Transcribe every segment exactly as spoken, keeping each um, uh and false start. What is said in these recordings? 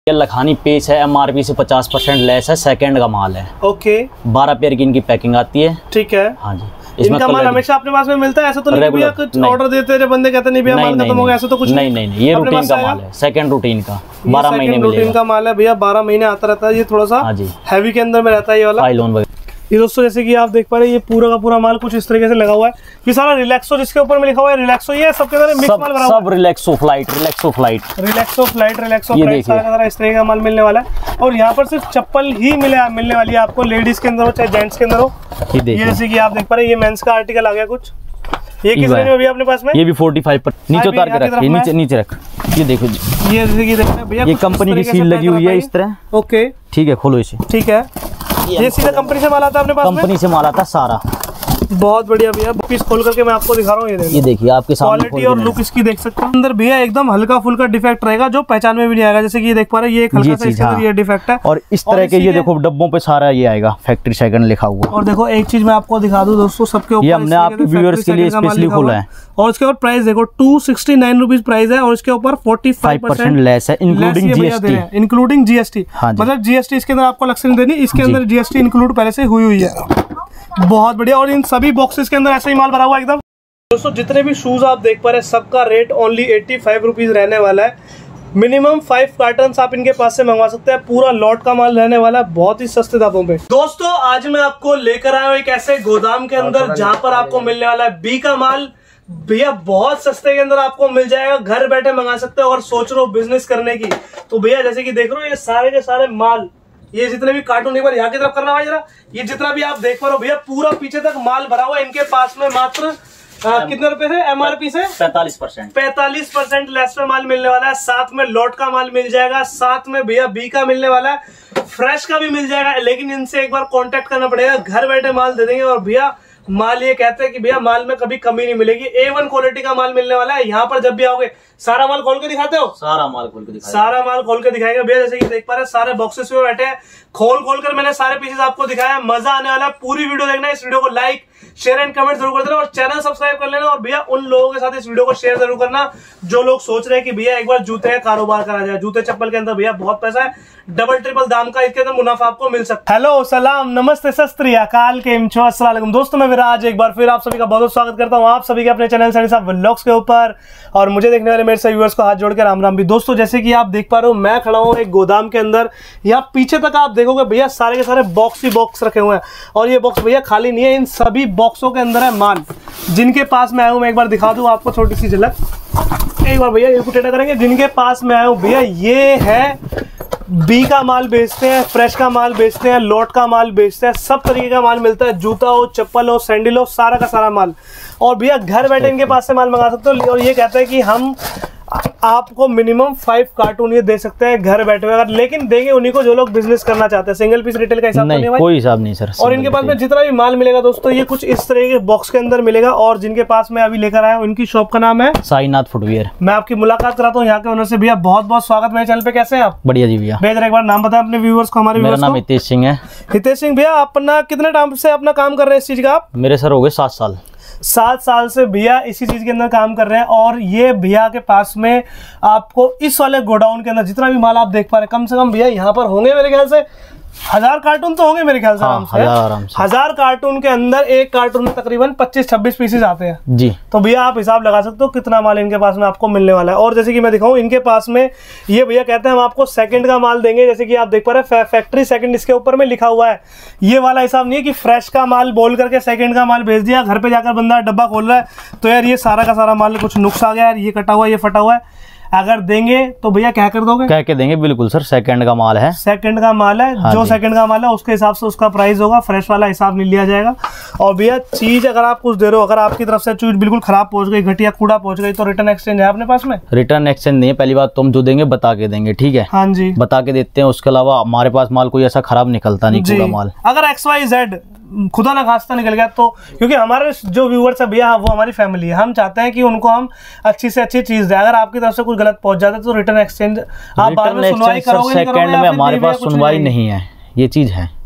ये लखानी पेच है, एमआरपी से पचास परसेंट लेस है, सेकंड का माल है। ओके, बारह पेयर की इनकी पैकिंग आती है। ठीक है। हाँ जी, इनका माल हमेशा अपने पास में मिलता है, ऐसा तो नहीं भैया कुछ ऑर्डर देते हैं बंदे कहते नहीं भैया माल खत्म हो गया, ऐसा तो कुछ नहीं? नहीं नहीं, ये रूटीन का माल है, सेकंड रूटीन का, बारह महीने मिलेगा। रूटीन का माल है भैया, बारह महीने आता रहता है। ये थोड़ा सा हैवी के अंदर में रहता है ये वाला फाइलोन वगैरह। ये दोस्तों जैसे कि आप देख पा रहे हैं, ये पूरा का पूरा माल कुछ इस तरीके से लगा हुआ है। ये सारा रिलैक्सो जिसके ऊपर में लिखा हुआ है रिलैक्सो, ये सबके अंदर मिक्स माल भरा हुआ है। सब Relaxo Flite, Relaxo Flite, Relaxo Flite, Relaxo Flite, सारा का सारा इस तरह का माल मिलने वाला है। और यहाँ पर सिर्फ चप्पल ही मिले मिलने वाली है आपको, लेडीज के अंदर हो चाहे जेंट्स के अंदर हो। ये जैसे कि आप देख पा रहे हैं, ये मेंस का आर्टिकल आ गया कुछ। ये किस रेंज में भी अपने पास में? ये भी पैंतालीस पर नीचे उतार के रख, नीचे नीचे रख। ये देखो जी, ये जैसे कि देख रहे हैं भैया, ये कंपनी की सील लगी हुई है इस तरह। ओके, ठीक है, खोलो इसे। ठीक है, ये सीधा कंपनी से माल आता है अपने पास में? कंपनी से माल आता है सारा। बहुत बढ़िया भैया, पीस खोल करके मैं आपको दिखा रहा हूँ। ये देखिए, ये देखिए आपके सामने क्वालिटी और लुक इसकी देख सकते हैं। अंदर भैया एकदम हल्का फुल्का डिफेक्ट रहेगा जो पहचान में भी नहीं आएगा। जैसे कि ये देख पा रहे हैं, ये एक हल्का सा इसके अंदर ये डिफेक्ट है। और इस तरह के ये देखो डब्बों पे सारा ये आएगा फैक्ट्री सेकंड लिखा हुआ। और देखो एक चीज मैं आपको दिखा दूं दोस्तों, सबके ऊपर ये हमने आपके व्यूअर्स के लिए स्पेशली खोला है। और इसके ऊपर प्राइस देखो two sixty nine rupees price है, और इसके ऊपर फोर्टी फाइव परसेंट लेस है, इंक्लूडिंग जीएसटी। इंक्लूडिंग जीएसटी, मतलब जीएसटी इसके अंदर आपको अलग से नहीं देनी, इसके अंदर जीएसटी इंक्लूड पहले से हुई हुई है। बहुत बढ़िया। और इन सभी बॉक्सेस के अंदर ऐसा ही माल भरा हुआ एकदम। दोस्तों जितने भी शूज आप देख पा रहे हैं, सबका rate only eighty five rupees रहने वाला है। मिनिमम फाइव कार्टन आप इनके पास से मंगवा सकते हैं। पूरा लॉट का माल रहने वाला है, बहुत ही सस्ते दामों पे। दोस्तों आज मैं आपको लेकर आया हूँ एक ऐसे गोदाम के अंदर जहां पर आपको मिलने वाला है बी का माल। भैया बहुत सस्ते के अंदर आपको मिल जाएगा, घर बैठे मंगा सकते हो। और सोच रहे हो बिजनेस करने की तो भैया जैसे कि देख रहे हो, ये सारे के सारे माल, ये जितने भी कार्टून, एक बार यहाँ की तरफ करना भाई जरा, ये जितना भी आप देख पा रहे हो भैया, पूरा पीछे तक माल भरा हुआ है। इनके पास में मात्र आ, कितने रुपए से एमआरपी से पैंतालीस परसेंट पैंतालीस परसेंट लेस में माल मिलने वाला है। साथ में लॉट का माल मिल जाएगा, साथ में भैया बी का मिलने वाला है, फ्रेश का भी मिल जाएगा। लेकिन इनसे एक बार कांटेक्ट करना पड़ेगा, घर बैठे माल दे देंगे। और भैया माल ये कहते हैं कि भैया माल में कभी कमी नहीं मिलेगी, ए वन क्वालिटी का माल मिलने वाला है। यहाँ पर जब भी आओगे सारा माल खोल के दिखाते हो, सारा माल खोल के दिखाएंगे, सारा माल खोल के दिखाएंगे भैया। जैसे कि देख पा रहे हैं, सारे बॉक्सेस में बैठे हैं, खोल खोल कर मैंने सारे पीसेस आपको दिखाया है। मजा आने वाला है, पूरी वीडियो देखना। इस वीडियो को लाइक शेयर एंड कमेंट जरूर कर देना, और चैनल सब्सक्राइब कर लेना। और भैया उन लोगों के साथ इस वीडियो को शेयर जरूर करना जो लोग सोच रहे हैं कि भैया एक बार जूते का कारोबार करा जाए। जूते चप्पल के अंदर भैया बहुत पैसा है, डबल ट्रिपल दाम का इसके अंदर मुनाफा आपको मिल सकता है। हेलो, सलाम, नमस्ते, सत श्री अकाल, केम छो, अस्सलाम वालेकुम। दोस्तों मैं विराज एक बार फिर आप सभी का बहुत बहुत स्वागत करता हूं आप सभी के अपने चैनल सनी साहब व्लॉग्स के ऊपर। और मुझे देखने वाले मेरे सभी व्यूअर्स को हाथ जोड़ के राम राम भी। दोस्तों जैसे कि आप देख पा रहे हो, मैं खड़ा हूं एक गोदाम के अंदर। यहाँ पीछे तक आप देखोगे भैया सारे के सारे बॉक्स ही बॉक्स रखे हुए हैं। और ये बॉक्स भैया खाली नहीं है, इन सभी बॉक्सों के अंदर है माल। जिनके पास मैं आया हूं, मैं एक बार दिखा दूं आपको छोटी सी झलक। एक बार भैया ये टेढ़ा करेंगे। जिनके पास मैं आया हूं भैया, ये है बी का माल बेचते हैं, फ्रेश का माल बेचते हैं, लॉट का माल बेचते हैं, सब तरीके का माल मिलता है। जूता हो, चप्पल हो, सैंडल हो, सारा का सारा माल। और भैया घर बैठे इनके पास से माल मंगा सकते हो। और ये कहते हैं कि हम आपको मिनिमम फाइव कार्टून ये दे सकते हैं घर बैठे हुए, अगर लेकिन देंगे उन्हीं को जो लोग बिजनेस करना चाहते हैं। सिंगल पीस रिटेल का हिसाब नहीं, नहीं, कोई हिसाब नहीं सर। और इनके पास में जितना भी माल मिलेगा दोस्तों, ये कुछ इस तरह के बॉक्स के अंदर मिलेगा। और जिनके पास मैं अभी लेकर आया हूँ, उनकी शॉप का नाम है साईनाथ फुटवियर। मैं आपकी मुलाकात कराता हूँ यहाँ के ओनर से। भैया बहुत बहुत स्वागत मेरे चैनल पे, कैसे हैं आप? बढ़िया जी भैया। भैया एक बार नाम बताएं अपने व्यूअर्स को, हमारे मेरा नाम हितेश सिंह है। हितेश सिंह भैया, अपना कितने टाइम से अपना काम कर रहे हैं इस चीज का आप? मेरे सर हो गए सात साल सात साल से भैया इसी चीज के अंदर काम कर रहे हैं। और ये भैया के पास में आपको इस वाले गोडाउन के अंदर जितना भी माल आप देख पा रहे हैं, कम से कम भैया यहाँ पर होंगे मेरे ख्याल से हजार कार्टून तो होंगे मेरे ख्याल से। हाँ, हजार आराम से। हजार कार्टून के अंदर एक कार्टून में तकरीबन पच्चीस छब्बीस पीसेस आते हैं जी। तो भैया आप हिसाब लगा सकते हो कितना माल इनके पास में आपको मिलने वाला है। और जैसे कि मैं दिखाऊं, इनके पास में ये भैया कहते हैं हम आपको सेकंड का माल देंगे। जैसे कि आप देख पा रहे हैं, फैक्ट्री सेकंड इसके ऊपर में लिखा हुआ है। ये वाला हिसाब नहीं है कि फ्रेश का माल बोल करके सेकंड का माल भेज दिया, घर पे जाकर बंदा डब्बा खोल रहा है तो यार ये सारा का सारा माल कुछ नुक्स आ गया यार, ये कटा हुआ, ये फटा हुआ है। अगर देंगे तो भैया क्या कर दोगे? कह के देंगे, बिल्कुल सर। सेकंड का माल है, सेकंड का माल है। हाँ, जो सेकंड का माल है उसके हिसाब से उसका प्राइस होगा, फ्रेश वाला हिसाब नहीं लिया जाएगा। और भैया चीज अगर आप कुछ दे रहे हो, अगर आपकी तरफ से चीज बिल्कुल खराब पहुंच गई, घटिया कूड़ा पहुंच गई, तो रिटर्न एक्सचेंज है अपने पास में? रिटर्न एक्सचेंज नहीं है। पहली बात तुम जो देंगे बता के देंगे, ठीक है? हाँ जी, बता के देते हैं। उसके अलावा हमारे पास माल कोई ऐसा खराब निकलता नहीं, कूड़ा माल। अगर एक्स वाई जेड खुदा ना खास्ता निकल गया तो, क्योंकि हमारे जो व्यूअर्स है भैया वो हमारी फैमिली है, हम चाहते हैं कि उनको हम अच्छी से अच्छी चीज दें। अगर आपकी तरफ से कुछ गलत पहुंच जाता है तो रिटर्न एक्सचेंज आप बाद में सुनवाई करोगे। सेकंड में हमारे पास सुनवाई नहीं है, ये चीज है।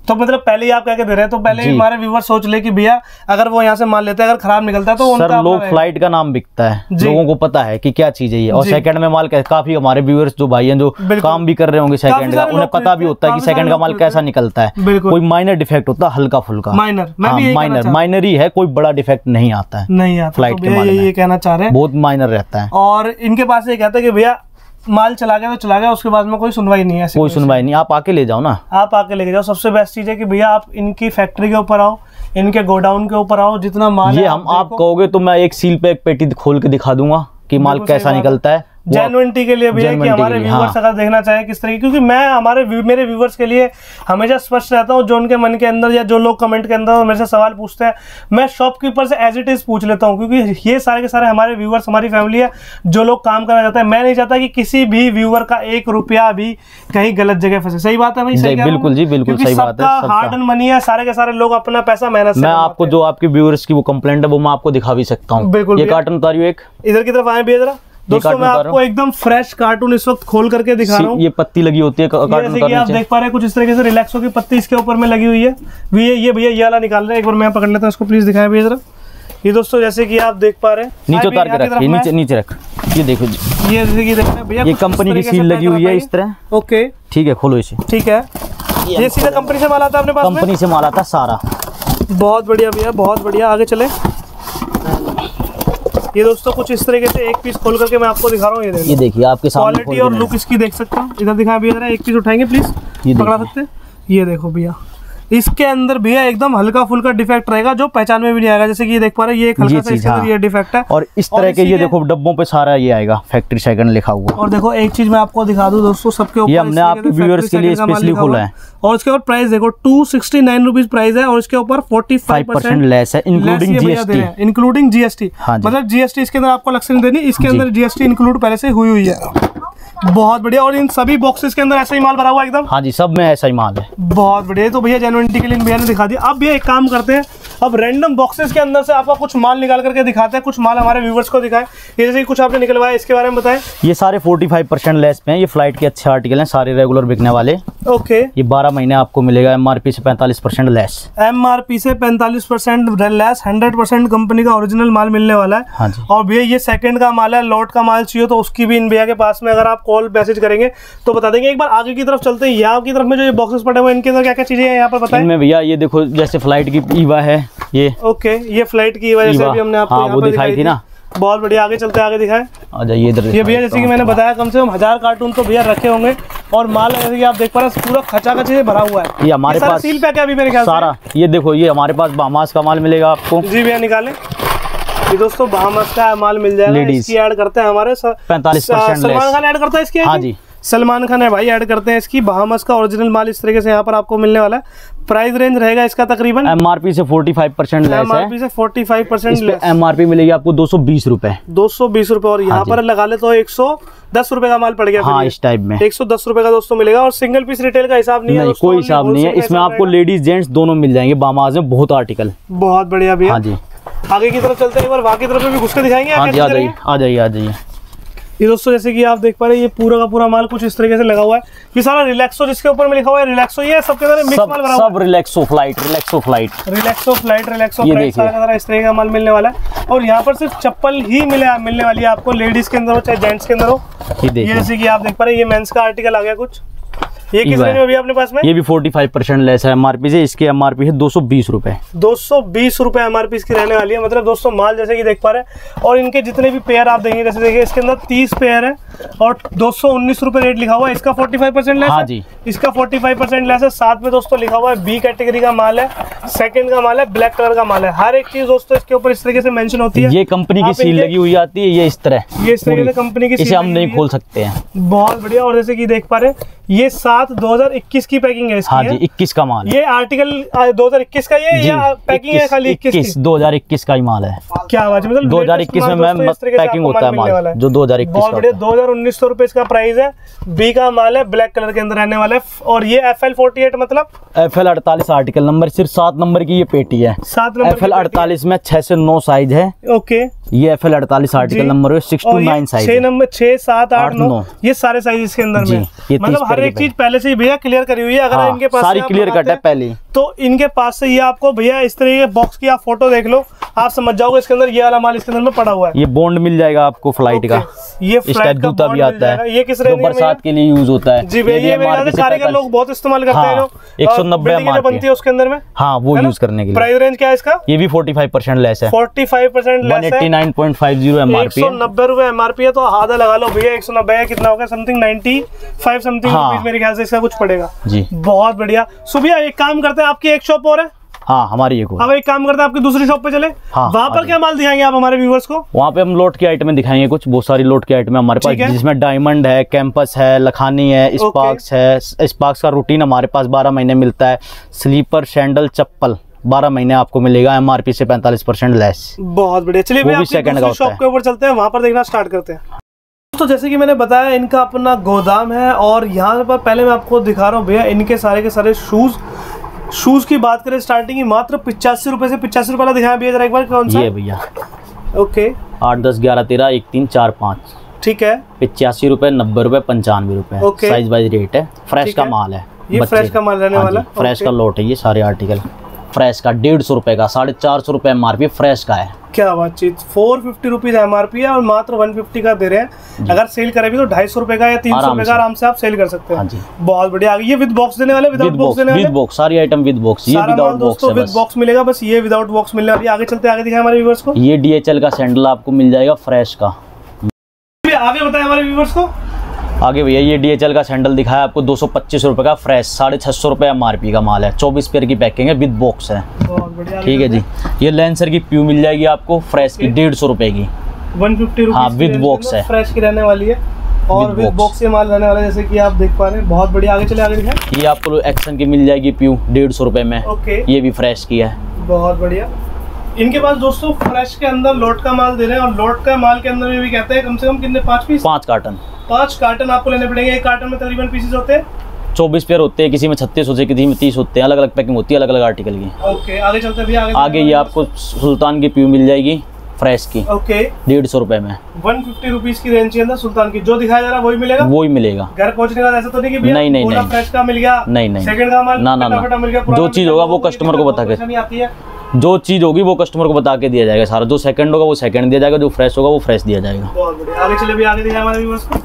तो मतलब पहले ही आप क्या दे रहे हैं, तो पहले ही हमारे व्यूअर सोच ले कि भैया अगर वो यहाँ से माल लेते हैं, अगर खराब निकलता है तो सर लोग फ्लाइट का नाम बिकता है, लोगों को पता है कि क्या चीज है ये, और सेकंड में माल काफी हमारे व्यूअर्स जो भाई हैं जो काम भी कर रहे होंगे सेकंड का, उन्हें पता भी होता है कि सेकंड का माल कैसा निकलता है। कोई माइनर डिफेक्ट होता है, हल्का फुल्का माइनर माइनर माइनर ही है, कोई बड़ा डिफेक्ट नहीं आता है, नहीं आता फ्लाइट के माल में, ये कहना चाह रहे हैं बहुत माइनर रहता है। और इनके पास ये कहता है कि भैया माल चला गया तो चला गया, उसके बाद में कोई सुनवाई नहीं है, कोई सुनवाई नहीं, आप आके ले जाओ ना, आप आके लेके जाओ। सबसे बेस्ट चीज है कि भैया आप इनकी फैक्ट्री के ऊपर आओ, इनके गोडाउन के ऊपर आओ, जितना माल ये हम आप कहोगे तो मैं एक सील पे एक पेटी खोल के दिखा दूंगा कि माल कैसा निकलता है, जेन्युइनिटी के लिए भैया कि हमारे व्यूअर्स अगर देखना चाहे किस तरीके, क्योंकि मैं हमारे मेरे व्यूअर्स के लिए हमेशा स्पष्ट रहता हूँ, जो उनके मन के अंदर या जो लोग कमेंट के अंदर मेरे से सवाल पूछते हैं, मैं शॉपकीपर से एज इट इज पूछ लेता हूँ, क्योंकि ये सारे के सारे हमारे व्यूअर्स हमारी फैमिली है, जो लोग काम करना चाहते हैं। मैं नहीं चाहता कि किसी भी व्यूअर का एक रुपया भी कहीं गलत जगह फंसे। सही बात है भाई? सही बिल्कुल जी, बिल्कुल सही बात है। हार्ड एंड मनी है, सारे के सारे लोग अपना पैसा मेहनत से। मैं आपको जो आपके व्यूअर्स की वो कंप्लेंट है वो मैं आपको दिखा भी सकता हूँ। बिल्कुल, ये कार्टन उतारियो एक, इधर की तरफ आए भैया जरा। दोस्तों मैं आपको एकदम फ्रेश कार्टून इस वक्त खोल करके दिखा रहा हूँ। ये पत्ती लगी होती है कार्टून, जैसे कि आप देख पा रहे हैं कुछ इस तरीके से रिलैक्सो की पत्ती इसके ऊपर में लगी हुई है। ये ये भैया ये वाला निकाल रहे हैं, एक बार मैं पकड़ लेता हूँ इसको, प्लीज दिखाएं भैया जरा। ये दोस्तों जैसे कि आप देख पा रहे हैं, नीचे उतार के रख, नीचे नीचे रख, ये देखो जी, ये जैसे कि देख रहे हैं भैया, ये कंपनी की सील लगी हुई है इस तरह। ओके ठीक है, खोलो इसे। ठीक है, ये सीधा कंपनी से माल आता है अपने पास? कंपनी से माल आता सारा। बहुत बढ़िया भैया, बहुत बढ़िया। आगे चले। ये दोस्तों कुछ इस तरीके से एक पीस खोल करके मैं आपको दिखा रहा हूँ। ये ये देखिए आपके सामने क्वालिटी और लुक इसकी देख सकते हो। इधर दिखाएं भैया जरा, एक पीस उठाएंगे प्लीज, पकड़ा सकते हैं? ये देखो भैया, इसके अंदर भैया एकदम हल्का फुल्का डिफेक्ट रहेगा जो पहचान में भी नहीं आएगा। जैसे कि ये देख पा रहे हैं, ये एक हल्का सा इसके अंदर ये डिफेक्ट है, और इस तरह के ये देखो डब्बों पे सारा ये आएगा फैक्ट्री सेकंड लिखा हुआ। और देखो एक चीज मैं आपको दिखा दूं दोस्तों, सबके ऊपर ये हमने आपके व्यूअर्स के लिए स्पेशली खोला है, और इसके ऊपर प्राइस देखो two sixty nine rupees price है, और इसके ऊपर फोर्टी फाइव परसेंट लेस है इंक्लूडिंग जीएसटी, इंक्लूडिंग जीएसटी। मतलब जीएसटी इसके अंदर आपको अलग से नहीं देनी, इसके अंदर जीएसटी इंक्लूड पहले से हुई हुई है। बहुत बढ़िया। और इन सभी बॉक्सेस के अंदर ऐसा ही माल भरा हुआ एकदम? हाँ जी, सब में ऐसा ही माल है। बहुत बढ़िया। तो भैया जेन्युइनिटी के लिए भैया ने दिखा दिया। अब भैया एक काम करते हैं, अब रैंडम बॉक्सेस के अंदर से आपका कुछ माल निकाल करके दिखाते हैं, कुछ माल हमारे व्यूवर्स को दिखाए। ये जैसे कुछ आपने निकलवाया, इसके बारे में बताएं। ये सारे पैंतालीस परसेंट लेस पे हैं, ये फ्लाइट के अच्छे आर्टिकल हैं, सारे रेगुलर बिकने वाले। ओके। ये बारह महीने आपको मिलेगा एमआरपी से पैंतालीस परसेंट लेस। एमआरपी से पैंतालीस percent less, hundred percent company का ओरिजिनल माल मिलने वाला है। हाँ जी। और भैया ये सेकंड का माल है, लॉट का माल चाहिए तो उसकी भी इन भैया के पास में अगर आप कॉल मैसेज करेंगे तो बता देंगे। एक बार आगे की तरफ चलते हैं, यहाँ की तरफ में जो ये बॉक्सेस पड़े हुए हैं इनके अंदर क्या क्या चीजें हैं यहाँ पर बताएं। इनमें भैया ये देखो जैसे फ्लाइट की ईवा है ये। ओके, ये फ्लाइट की वजह से भी हमने आपको हाँ, वो दिखाई थी ना। बहुत बढ़िया। आगे चलते हैं, आगे दिखाएं। आ जाइए इधर। ये भैया जैसे कि मैंने बताया कम से कम हजार कार्टून तो भैया रखे होंगे, और माल जैसे कि आप देख पा रहे हैं पूरा खचाखच से भरा हुआ है। ये हमारे पास सील पैक है अभी मेरे ख्याल से सारा। ये देखो ये हमारे पास बामास का माल मिलेगा आपको। जी भैया निकालें। ये दोस्तों बामास का माल मिल जाएगा। इसकी ऐड करते हैं हमारे पैंतालीस परसेंट सलमान खान ऐड करता है इसकी। हाँ जी, सलमान खान है भाई ऐड करते हैं इसकी। बहामस का ओरिजिनल माल इस तरीके से यहाँ पर आपको मिलने वाला है। प्राइस रेंज रहेगा इसका तकरीबन एमआरपी से पैंतालीस परसेंट लेस है। एमआरपी से पैंतालीस परसेंट लेस। एमआरपी मिलेगी आपको दो सौ बीस रुपए। दो सौ बीस रुपए। और यहाँ हाँ पर लगा ले तो एक सौ दस रुपए का माल पड़ गया। हाँ, इस टाइप में एक सौ दस रुपए का दोस्तों मिलेगा। और सिंगल पीस रिटेल का हिसाब नहीं, नहीं है, कोई हिसाब नहीं है इसमें। आपको लेडीज जेंट्स दोनों मिल जाएंगे बामास में, बहुत आर्टिकल। बहुत बढ़िया भैया। हाँ जी, आगे की तरफ चलते हैं, एक बार बाकी तरफ भी घुस के दिखाएंगे। हाँ जी, आ जाइए आ जाइए आ जाइए। ये दोस्तों जैसे कि आप देख पा रहे हैं, ये पूरा का पूरा माल कुछ इस तरीके से लगा हुआ है। ये सारा रिलैक्सो जिसके ऊपर में लिखा हुआ है रिलैक्सो, ये सबके अंदर मिक्स माल भरा हुआ है। सब Relaxo Flite, Relaxo Flite, Relaxo Flite, Relaxo Flite, सारा का सारा इस तरह का माल मिलने वाला है। और यहाँ पर सिर्फ चप्पल ही मिले मिलने वाली है आपको, लेडीज के अंदर हो चाहे जेंट्स के अंदर हो। ये जैसे कि आप देख पा रहे हैं, ये मेंस का आर्टिकल आ गया कुछ। ये किस रेंज में भी अपने पास में? ये भी पैंतालीस परसेंट लेस है एमआरपी से। इसकी एमआरपी है दो सौ बीस रुपए। दो सौ बीस रुपए एमआरपी इसकी रहने वाली है। मतलब दोस्तों माल जैसे कि देख पा रहे हैं, और इनके जितने भी पेयर आप देंगे, जैसे देखिए इसके अंदर तीस पेयर है और दो सौ उन्नीस रुपए रेट लिखा हुआ है। इसका पैंतालीस परसेंट लेस। हाँ जी, इसका पैंतालीस परसेंट लेस है। साथ में दोस्तों लिखा हुआ है बी कैटेगरी का माल है, सेकंड का माल है, ब्लैक कलर का माल है। हर एक चीज दोस्तों इसके ऊपर इस तरीके से मेंशन होती है। ये कंपनी की सील लगी हुई आती है, ये इस तरह, ये इस तरीके से कंपनी की, इसे हम नहीं खोल सकते हैं। बहुत बढ़िया। और जैसे कि देख पा रहे हैं, ये सात दो हजार इक्कीस की पैकिंग है इसकी। हाँ जी, इक्कीस का माल। ये आर्टिकल दो हजार इक्कीस का ये या पैकिंग है खाली इक्कीस? दो हजार इक्कीस का ही माल है। क्या बात है। मतलब दो हजार इक्कीस में मैम पैकिंग होता है माल, जो दो हजार इक्कीस। बहुत बढ़िया। दो हजार उन्नीस सौ रुपए इसका प्राइस है। बी का माल है, ब्लैक कलर के अंदर रहने वाला है। और ये एफ एल फोर्टी एट मतलब एफ एल अड़तालीस आर्टिकल नंबर, सिर्फ सात नंबर की ये पेटी है। सात नंबर एफ एल अड़तालीस में छह से नौ साइज है। ओके। ये एफ एल अड़तालीस आर्टिकल नंबर है, सिक्स टू नाइन साइज, छह नंबर छह सात आठ नौ ये सारे साइज इसके अंदर में, मतलब हर एक चीज पहले से ही भैया क्लियर करी हुई है। अगर इनके पास सारी क्लियर कट है पहले, तो इनके पास से ये आपको भैया इस तरीके के बॉक्स की आप फोटो देख लो, आप समझ जाओगे इसके अंदर ये वाला माल इसके अंदर में पड़ा हुआ है। ये बॉन्ड मिल जाएगा आपको फ्लाइट का, ये फ्लाइट का जूता भी आता है, ये किस रेंज में बरसात के लिए यूज होता है जी भैया, ये मेरे ख्याल से कारीगर लोग बहुत इस्तेमाल करते हैं, एक सौ नब्बे बनती है उसके अंदर में, हाँ वो यूज करने के लिए। प्राइस रेंज क्या है इसका? ये भी पैंतालीस परसेंट लेस है, पैंतालीस परसेंट लेस है, एक सौ नब्बे पॉइंट पाँच शून्य एमआरपी है, एक सौ नब्बे रुपए एमआरपी है, तो आधा लगा लो भैया, एक सौ नब्बे है कितना होगा, समथिंग पचानवे समथिंग रुपीस मेरे ख्याल से इसका कुछ पड़ेगा जी। बहुत बढ़िया। सो भैया एक काम करते हैं, आपकी एक शॉप और है? हाँ हमारी एक अब एक काम करते हैं, आपकी दूसरी शॉप पे चले, हाँ, वहाँ पर क्या माल दिखाएंगे आप हमारे व्यूअर्स को? वहाँ पे हम लोट की आइटमें दिखाएंगे, कुछ बहुत सारी लोट की आइटमें हमारे पास, जिसमें डायमंड है, कैंपस है, लखानी है, स्पार्क्स है। स्पार्क्स का रूटीन हमारे पास बारह महीने मिलता है, स्लीपर सैंडल चप्पल बारह महीने आपको मिलेगा, एमआरपी से पैंतालीस परसेंट लेस। बहुत बढ़िया, चलिए भैया दूसरी शॉप के ऊपर चलते हैं, वहाँ पर देखना स्टार्ट करते हैं। तो जैसे कि मैंने बताया इनका अपना गोदाम है, और यहाँ पर पहले मैं आपको दिखा रहा हूँ भैया इनके सारे के सारे शूज। शूज की बात करें स्टार्टिंग ही मात्र पिचासी रुपए से, पिचासी रुपए वाला दिखाया भैया जरा एक बार, कौन सा? ये भैया ओके, आठ दस ग्यारह तेरह एक तीन चार पाँच, ठीक है, पिचासी रुपए नब्बे रुपए पंचानवे रुपए, साइज वाइज रेट है। फ्रेश का माल है, ये फ्रेश का माल रहने वाला, फ्रेश का लोट है ये सारे आर्टिकल। फ्रेश का डेढ़ सौ रुपए का, साढ़े चार सौ रुपए एमआरपी फ्रेश का है। क्या बातचीत, फोर फिफ्टी रुपीज एमआरपी है और मात्र वन फिफ्टी का दे रहे हैं। अगर सेल करें भी तो ढाई सौ रुपए का या तीन सौ रुपए का आराम से आप सेल कर सकते हैं। बहुत बढ़िया। ये विद बॉक्स देने वाले, विदाउट बॉक्स देने वाले? विद बॉक्स, सारी आइटम विद बॉक्स। ये विदाउट बॉक्स है, विद बॉक्स मिलेगा, बस ये विदाउट बॉक्स मिलने वाली। आगे चलते आगे दिखाएं हमारे व्यूअर्स को। ये डीएचएल का सैंडल आपको मिल जाएगा फ्रेश का। आगे बताएं हमारे व्यूअर्स को। आगे भैया ये डीएचएल का सैंडल दिखाया आपको दो सौ पच्चीस रुपए का, फ्रेश साढ़े छह सौ रुपए एमआरपी का माल है, चौबीस पेयर की पैकिंग है, विद बॉक्स है। ठीक है जी। ये लेंसर की प्यू मिल जाएगी आपको फ्रेश की डेढ़ सौ रुपए की, वन फिफ्टी रुपीज, हाँ विद बॉक्स है, फ्रेश की रहने वाली है और विद बॉक्स से माल रहने वाला है, जैसे कि आप देख पा रहे हैं। बहुत बढ़िया। आगे चले आगे दिखाएं। ये आपको एक्शन की मिल जाएगी प्यू डेढ़ सौ रुपए में, ओके, ये भी फ्रेश की है। बहुत बढ़िया। इनके पास दोस्तों फ्रेश के अंदर लोट का माल दे रहे हैं, और लोट का माल के अंदर भी कहते हैं कम से कम कितने, पाँच पीस, पाँच कार्टन पाँच कार्टन आपको लेने पड़ेंगे। एक कार्टन में तकरीबन पीसेस होते हैं चौबीस पेयर होते हैं, किसी में छत्तीस होते हैं, किसी में तीस होते हैं, अलग अलग पैकिंग होती है अलग अलग आर्टिकल की। ओके, आगे चलते हैं। आगे आगे ये आपको सुल्तान की प्यू मिल जाएगी फ्रेश की, ओके, डेढ़ सौ रुपए में, वन फिफ्टी रुपीज की रेंज के अंदर सुल्तान की। जो दिखाया जा रहा है वही मिलेगा, वही मिलेगा। घर पहुंचने का ऐसा तो नहीं कि भैया नहीं नहीं नहीं फ्रेश का मिल गया, नहीं नहीं सेकंड का माल ना ना ना, जो चीज होगा वो कस्टमर को बता के, आती है जो चीज होगी वो कस्टमर को बता के दिया जाएगा सारा। जो सेकंड होगा वो सेकंड दिया जाएगा, जो फ्रेश होगा वो फ्रेश दिया जाएगा। बहुत बढ़िया। आगे चले भी, आगे दिखाएं हमारे व्यूअर्स को।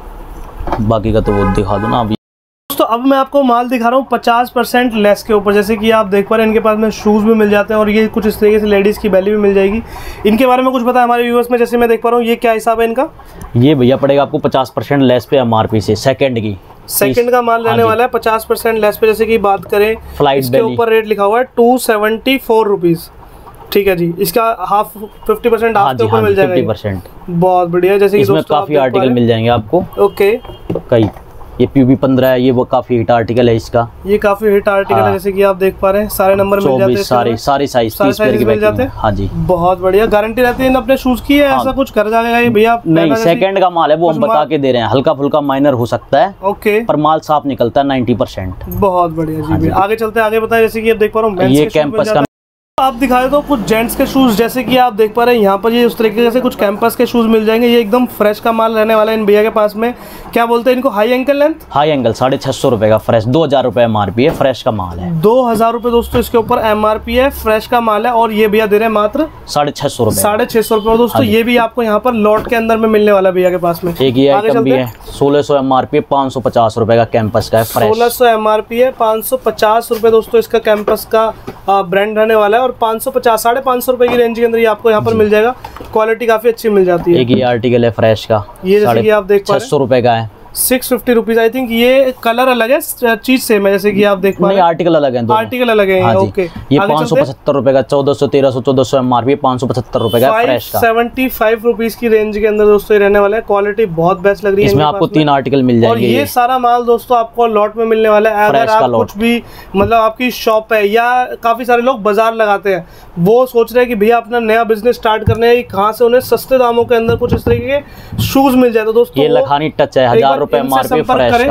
बाकी का तो वो दिखा दो ना अभी। तो अब मैं आपको माल दिखा रहा हूँ पचास परसेंट लेस के ऊपर। जैसे कि आप देख पा रहे हैं इनके पास में शूज़ भी मिल जाते हैं, और ये कुछ इस तरीके से लेडीज़ की बैली भी मिल जाएगी। इनके बारे में कुछ पता है हमारे व्यूअर्स में? जैसे मैं देख पा रहा हूँ, ये क्या हिसाब है इनका? ये भैया पड़ेगा आपको पचास परसेंट लेस पे एमआरपी से, सेकंड की, सेकंड का माल रहने वाला है पचास परसेंट लेस पे। जैसे कि बात करें फ्लाइट इसके ऊपर रेट लिखा हुआ है टू सेवेंटी फोर रुपीज़। ठीक है जी, इसका हाफ फिफ्टी परसेंट हाफ के ऊपर मिल जाएगा, फिफ्टी परसेंट। बहुत बढ़िया। जैसे कि इसमें काफ़ी आर्टिकल मिल जाएंगे आपको, ओके, कई। ये पीबी पंद्रह है, ये वो काफी हिट आर्टिकल है इसका, ये काफी हिट आर्टिकल हाँ। है। जैसे कि आप देख पा रहे हैं सारे नंबर मिल जाते हैं, सारे सारे साइज तीस पेयर की मिल जाते हैं। हाँ जी, बहुत बढ़िया। गारंटी रहती है अपने शूज की है, हाँ। ऐसा कुछ कर जाएगा ये भैया? नहीं, सेकंड का माल है, वो हम बता के दे रहे हैं। हल्का फुल्का माइनर हो सकता है, ओके, पर माल साफ निकलता है नाइन्टी परसेंट। बहुत बढ़िया जी। आगे चलते हैं, आगे बताए। जैसे कि आप देख पा रहा हूँ, ये कैंपस का आप दिखाए तो कुछ जेंट्स के शूज, जैसे कि आप देख पा रहे हैं यहाँ पर ये उस तरीके से कुछ कैंपस के शूज मिल जाएंगे। ये एकदम फ्रेश का माल रहने वाला है इन भैया के पास में। क्या बोलते हैं इनको? High ankle length, high ankle, साढ़े छह सौ रुपए का फ्रेश, दो हजार रुपए एमआरपी है, फ्रेश का माल है। दो हजार रुपए दोस्तों इसके ऊपर एमआरपी है, फ्रेश का माल है, और ये भैया दे रहे हैं मात्र साढ़े छह सौ रुपए साढ़े छह सौ रुपए दोस्तों। ये भी आपको यहाँ पर लॉट के अंदर में मिलने वाला भैया के पास में। एक ये आइटम भी है, सोलह सौ एमआरपी, पाँच सौ पचास रुपए का कैंपस का है, सोलह सौ एमआरपी है, पाँच सौ पचास रुपए दोस्तों इसका कैंपस का ब्रांड रहने वाला है, और पाँच सौ पचास साढ़े पाँच सौ रुपए की रेंज के अंदर ये आपको यहाँ पर मिल जाएगा। क्वालिटी काफी अच्छी मिल जाती है। एक ये आर्टिकल है फ्रेश का, ये जैसे कि आप देख पा रहे हैं छह सौ रुपए का है, six fifty rupees. I think ये कलर अलग है, चीज सेम है, जैसे कि आप देख पा रहे हैं। आर्टिकल अलग है, आर्टिकल अलग है। हाँ ओके, ये पाँच सौ पचहत्तर रुपए का, चौदह सौ तेरह सौ चौदह सौ एमआरपी, पाँच सौ पचहत्तर रुपए का फ्रेश का, सेवेंटी फाइव रुपीज की रेंज के अंदर दोस्तों रहने वाला है। क्वालिटी बहुत बेस्ट लग रही है। इसमें आपको तीन आर्टिकल मिल जाएंगे, और ये सारा माल दोस्तों आपको लॉट में मिलने वाला है। अगर आप कुछ भी मतलब आपकी शॉप है, या काफी सारे लोग बाजार लगाते हैं, वो सोच रहे हैं कि भैया अपना नया बिजनेस स्टार्ट करने है, कहाँ से उन्हें सस्ते दामों के अंदर कुछ इस तरीके के शूज मिल जाए, तो दोस्तों ये लखानी टच है, हजार रुपए एमआरपी फ्रेश का,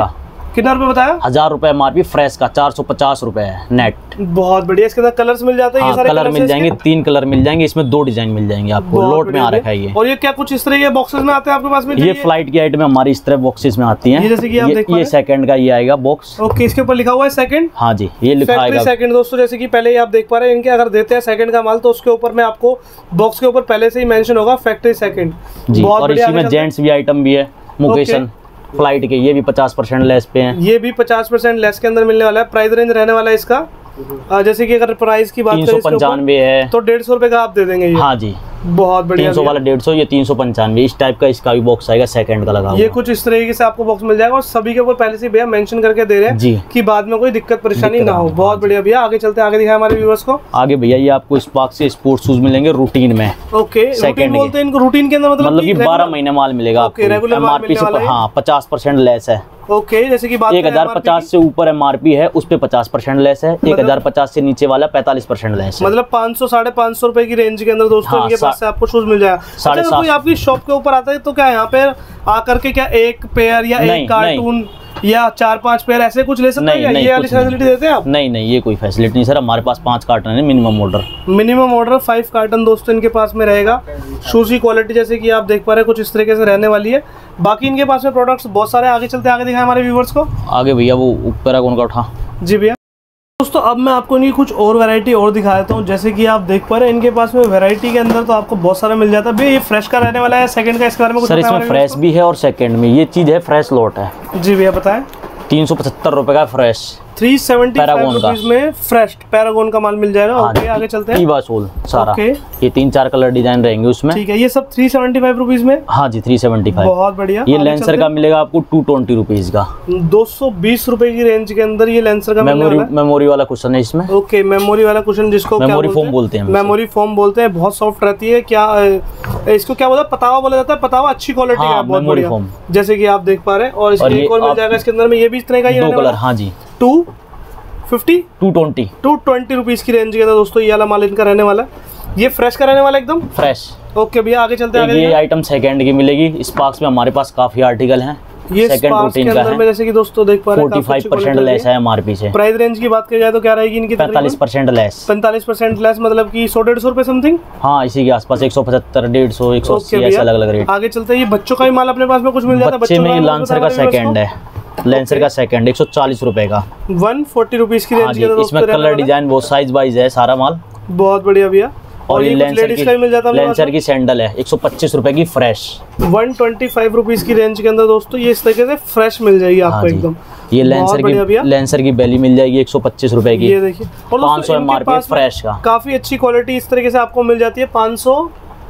कितना रुपए बताया? हजार रुपए एमआरपी, फ्रेश का चार सौ पचास रुपए है नेट। बहुत बढ़िया। इसके अंदर कलर्स मिल जाते हैं? हाँ, ये सारे कलर मिल जाएंगे, तीन कलर मिल जाएंगे, इसमें दो डिजाइन मिल जाएंगे आपको, लोट में आ रखा है ये। और ये क्या कुछ इस तरह के बॉक्सेस में आते हैं आपके पास में? ये फ्लाइट की आइटम हमारी इस तरह बॉक्सेस में आती है, जैसे कि आप देख पा रहे हैं। ये सेकंड का ये आएगा बॉक्स। ओके, इसके ऊपर लिखा हुआ है सेकंड। हाँ जी, ये लिखा है सेकंड दोस्तों। जैसे कि पहले ही आप देख पा रहे हैं, इनके अगर देते हैं सेकंड का माल तो उसके ऊपर में आपको बॉक्स के ऊपर पहले से ही मेंशन होगा फैक्ट्री सेकंड जी। और इसी में जेंट्स भी आइटम भी है, मुकेशन फ्लाइट के, ये भी पचास परसेंट लेस पे हैं। ये भी पचास परसेंट लेस के अंदर मिलने वाला है। प्राइस रेंज रहने वाला है इसका, जैसे कि अगर प्राइस की बात करें तीन सौ पंचानवे है तो डेढ़ सौ रुपए का आप दे देंगे ये। हाँ जी, बहुत बढ़िया। तीन सौ वाला डेढ़ सौ, ये तीन सौ पंचानवे, इस टाइप का इसका भी बॉक्स आएगा सेकंड का लगा हुआ। ये कुछ इस तरीके से आपको बॉक्स मिल जाएगा और सभी के ऊपर पहले से भैया मेंशन करके दे रहे हैं जी, कि बाद में कोई दिक्कत परेशानी ना हो। बहुत बढ़िया भैया, आगे चलते हैं, आगे दिखाए हमारे व्यूअर्स को। आगे भैया ये आपको स्पार्क से स्पोर्ट्स शूज मिलेंगे रूटीन में। ओके, रूटीन बोलते हैं इनको, रूटीन के अंदर मतलब मतलब कि बारह महीने माल मिलेगा आपको, एमआरपी से हाँ पचास परसेंट लेस है। ओके okay, जैसे कि बात एक हजार पचास से ऊपर एमआरपी है, उस पे पचास परसेंट लेस है। एक हजार पचास से नीचे वाला पैंतालीस परसेंट लेस है। मतलब पाँच सौ साढ़े पाँच सौ रुपए की रेंज के अंदर दोस्तों हाँ, इनके पास से आपको शूज मिल जाएगा। अच्छा, कोई आपकी शॉप के ऊपर आता है तो क्या यहाँ पे आकर के क्या एक पेयर या एक कार्टून या चार पांच पेयर ऐसे कुछ ले सकते हैं? ये वाली फैसिलिटी देते हैं आप? नहीं नहीं, ये कोई फैसिलिटी नहीं सर, हमारे पास पांच कार्टन है minimum order. Minimum order five carton दोस्तों इनके पास में रहेगा। शूज की क्वालिटी जैसे कि आप देख पा रहे हैं कुछ इस तरीके से रहने वाली है। बाकी इनके पास में प्रोडक्ट्स बहुत सारे। आगे चलते आगे दिखाएं हमारे व्यूवर्स को। आगे भैया वो पैरागॉन का उठा जी भैया। दोस्तों अब मैं आपको इनकी कुछ और वैरायटी और दिखा देता हूँ। जैसे कि आप देख पा रहे हैं इनके पास में वैरायटी के अंदर तो आपको बहुत सारा मिल जाता है। भैया ये फ्रेश का रहने वाला है, सेकंड का इसके बारे में कुछ? सर इसमें फ्रेश भी है और सेकंड में, ये चीज है फ्रेश लॉट है जी भैया। बताएं। तीन सौ पचहत्तर रुपए का फ्रेश, थ्री सेवेंटी रुपीज में फ्रेश पैरागॉन का माल मिल जाएगा। ओके, आगे चलते हैं। सोल सारा, ये तीन चार कलर डिजाइन रहेंगे उसमें। ठीक है, ये सब थ्री सेवेंटी फाइव रुपीज में। हाँ जी, थ्री सेवेंटी फाइव। बहुत बढ़िया। ये लेंसर का मिलेगा आपको टू ट्वेंटी रुपीज का, दो सौ बीस रुपए की रेंज के अंदर ये लेंसर का मेमोरी मेमोरी वाला कुशन है इसमें। ओके, मेमोरी वाला कुशन जिसको मेमोरी फोम बोलते हैं। मेमोरी फोम बोलते हैं, बहुत सॉफ्ट रहती है। क्या इसको क्या बोला, पतावा बोला जाता है? पतावा अच्छी क्वालिटी है, बहुत बढ़िया, जैसे कि आप देख पा रहे हैं। और इसके एक और मिल जाएगा इसके अंदर में, ये भी इस तरह का ही दो कलर। हाँ जी, two fifty two twenty two twenty rupees की रेंज के अंदर दोस्तों ये वाला माल इनका रहने वाला। ये फ्रेश का रहने वाला एकदम फ्रेश। ओके भैया, आगे चलते हैं। ये आइटम सेकंड की मिलेगी। स्पार्क्स में हमारे पास काफी आर्टिकल हैं। ये सेकंड रूटीन का है, में जैसे कि दोस्तों देख पा रहे हैं पैंतालीस परसेंट लेस है एमआरपी से। प्राइस रेंज की बात की जाए तो क्या रहेगी इनकी? पैंतालीस परसेंट लेस। पैंतालीस परसेंट लेस मतलब कि सौ डेढ़ सौ रुपए समथिंग। हाँ, इसी के आसपास एक सौ पचहत्तर, डेढ़ सौ, एक सौ अस्सी ऐसे अलग अलग रेट। आगे चलते हैं। ये बच्चों का ही माल अपने पास में कुछ मिल जाता है। बच्चे में लांसर का सेकंड है, लेंसर का सेकंड एक सौ चालीस रुपए का, वन फोर्टी रुपीज की रेंज। इसमें कलर डिजाइन बहुत साइज वाइज है सारा माल। बहुत बढ़िया भैया। और ये लेंसर की, मिल जाता है लेंसर की सैंडल है एक सौ पच्चीस रुपए की fresh, one twenty five rupees की रेंज के अंदर दोस्तों ये इस तरीके से फ्रेश मिल जाएगी आपको एकदम। ये लेंसर की लेंसर की बेली मिल जाएगी एक सौ पच्चीस रुपए की। ये देखिए, पाँच सौ एमआरपी फ्रेश का, काफी अच्छी क्वालिटी इस तरीके से आपको मिल जाती है। पाँच सौ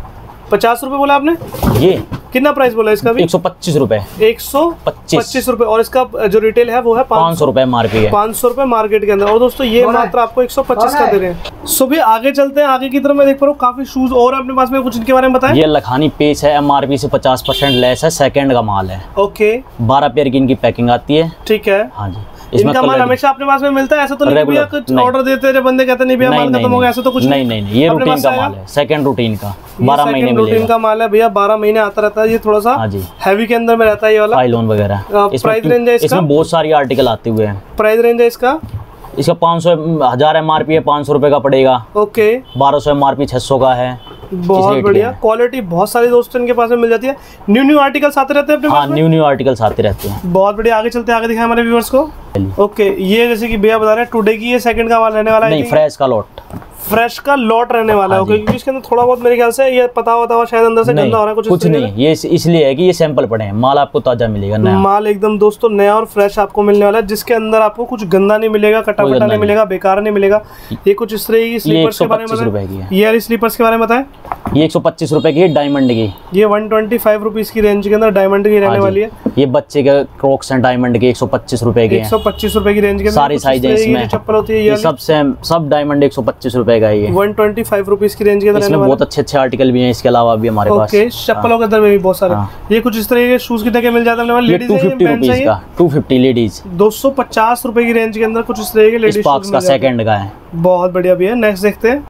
पचास रुपए बोला आपने? ये कितना प्राइस बोला इसका भी? एक सौ पच्चीस रुपए। एक सौ पच्चीस रुपए। और इसका जो रिटेल है वो है पाँच सौ रुपए मार्केट है, पाँच सौ रुपए मार्केट के अंदर। और दोस्तों ये मात्र आपको एक सौ पच्चीस का दे रहे हैं। सो भी आगे चलते हैं। आगे की तरफ मैं देख पा रहा हूँ काफी शूज और अपने पास में, कुछ इनके बारे में बताएं। ये लखानी पेच है, एमआरपी से पचास परसेंट लेस है, सेकंड का माल है। ओके, बारह पेयर की इनकी पैकिंग आती है। ठीक है। हाँ जी, इनका माल हमेशा अपने पास में मिलता है? ऐसा तो नहीं भैया कुछ ऑर्डर देते हैं बंदे कहते नहीं भैया माल खत्म हो गया, ऐसा तो कुछ नहीं? नहीं नहीं, ये रूटीन का माल है, सेकंड रूटीन का, बारह महीने मिलेगा। रूटीन का माल है भैया, बारह महीने आता रहता है। ये थोड़ा सा हैवी के अंदर में रहता है ये वाला, पाइलोन वगैरह। प्राइस रेंज है इसका? इसमें बहुत सारी आर्टिकल आते हुए हैं। प्राइस रेंज है इसका? इसका पाँच सौ, हजार एमआरपी है, पाँच सौ रुपए का पड़ेगा। ओके, बारह सौ एमआरपी, छह सौ का है। बहुत बढ़िया क्वालिटी, बहुत सारे दोस्तों इनके पास में मिल जाती है। न्यू न्यू आर्टिकल्स आते रहते हैं अपने पास में। न्यू न्यू आर्टिकल्स आते रहते हैं। बहुत बढ़िया, आगे चलते हैं, आगे दिखाएं हमारे व्यूअर्स को। ओके, ये जैसे कि भैया बता रहे हैं टुडे की ये सेकंड का माल रहने वाला है। नहीं, फ्रेश का लॉट, फ्रेश का लॉट रहने वाला है। क्योंकि इसके अंदर थोड़ा बहुत मेरे ख्याल से ये पता होता हुआ शायद अंदर से गंदा हो रहा है कुछ कुछ नहीं। ये इसलिए है कि ये सैंपल पड़े हैं, माल आपको ताजा मिलेगा, नया माल एकदम दोस्तों नया और फ्रेश आपको मिलने वाला है, जिसके अंदर आपको कुछ गंदा नहीं मिलेगा, कटा फटा नहीं मिलेगा, बेकार नहीं मिलेगा। ये कुछ इस तरह की स्लीपर्स के बारे में बताएं। ये वाली स्लीपर्स के बारे में बताएं। ये एक सौ पच्चीस रुपए की डायमंड की, ये वन ट्वेंटी फाइव रुपीज की रेंज के अंदर डायमंड की रहने वाली है। ये बच्चे के क्रॉक्स हैं डायमंड के, एक सौ पच्चीस रुपए के, एक सौ पच्चीस रुपए की रेंज के सारी साइज है इसमें। चप्पल होती है ये सब सेम, सब डायमंड एक सौ पच्चीस रुपए का। ये वन ट्वेंटी फाइव रुपीज की रेंज के अंदर। इसमें बहुत अच्छे अच्छे आर्टिकल भी हैं, इसके अलावा भी हमारे पास। ओके, चप्पलों के अंदर में भी बहुत सारे। ये कुछ इस तरह के शूज कितने के मिल जाते हैं? लेडीज टू फिफ्टी रुपीज का, टू फिफ्टी लेडीज, दो सौ पचास रुपए की रेंज के अंदर कुछ इस तरह के लेडीज का सेकंड का है। बहुत बढ़िया भी है। नेक्स्ट देखते हैं।